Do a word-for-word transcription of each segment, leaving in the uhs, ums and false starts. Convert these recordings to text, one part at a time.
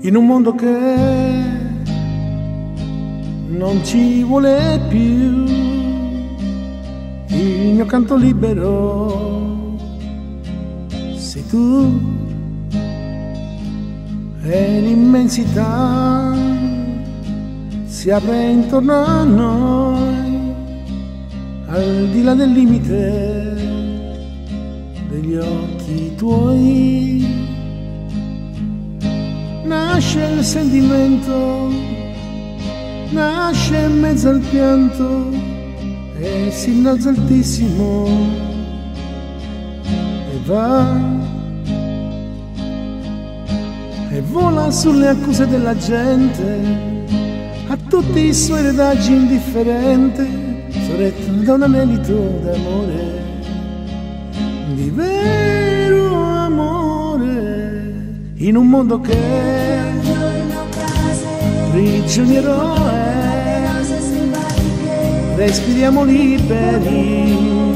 in un mondo che non ci vuole più, il mio canto libero sei tu e l'immensità si apre intorno a noi, al di là del limite degli occhi tuoi. Nasce il sentimento, nasce in mezzo al pianto e si innalza altissimo e va e vola sulle accuse della gente, a tutti i suoi retaggi indifferente, sorretto da un anelito d'amore, di vero amore, in un mondo che prigioniero è, respiriamo liberi,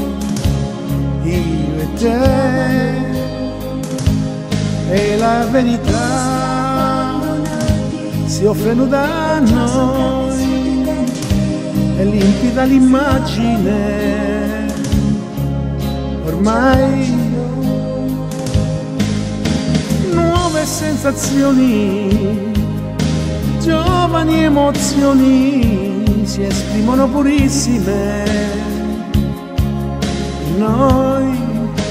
io e te, e la verità si offre nuda a noi, è limpida l'immagine, ormai nuove sensazioni, giovani emozioni si esprimono purissime in noi.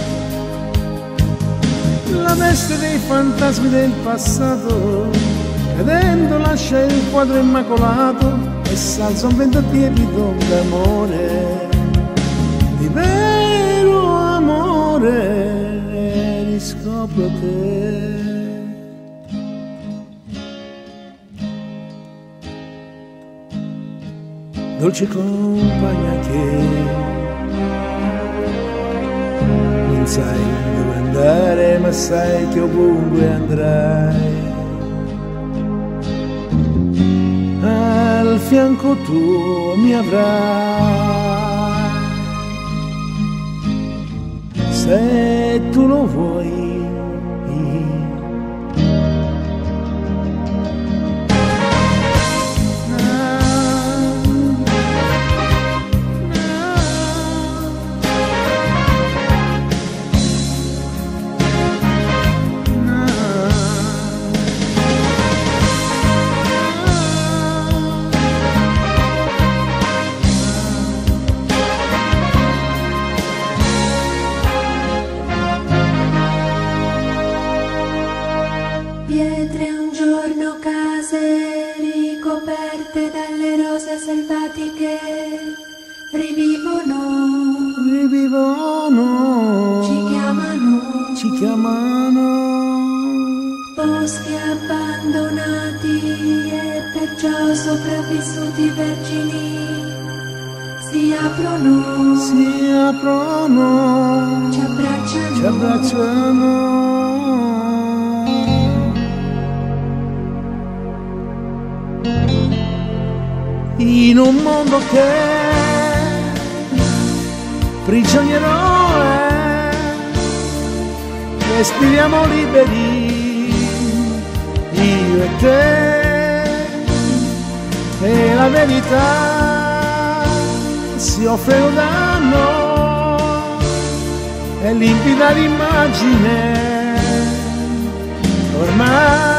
La veste dei fantasmi del passato cadendo lascia il quadro immacolato e s'alza un vento tiepido d'amore, di vero amore, e riscopro te. Dolce compagna che non sai dove andare, ma sai che ovunque andrai, al fianco tuo mi avrai, se tu lo vuoi. Pietre un giorno, case ricoperte dalle rose selvatiche, rivivono, rivivono, ci chiamano, ci chiamano, posti abbandonati e perciò sopravvissuti vergini, si aprono, si aprono, ci abbracciano, ci abbracciano. In un mondo che prigioniero è, respiriamo liberi, io e te, e la verità si offre da noi, è limpida l'immagine, ormai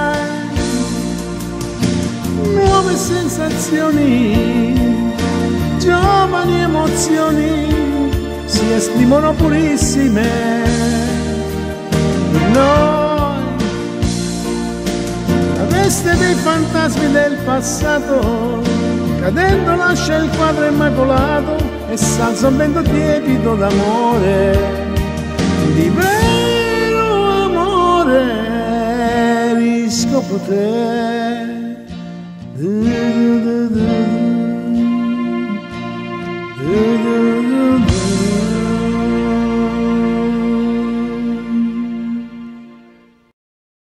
nuove sensazioni, giovani emozioni si esprimono purissime in noi. La veste dei fantasmi del passato cadendo lascia il quadro immacolato e s'alza un vento tiepido d'amore, di vero amore, riscopro te.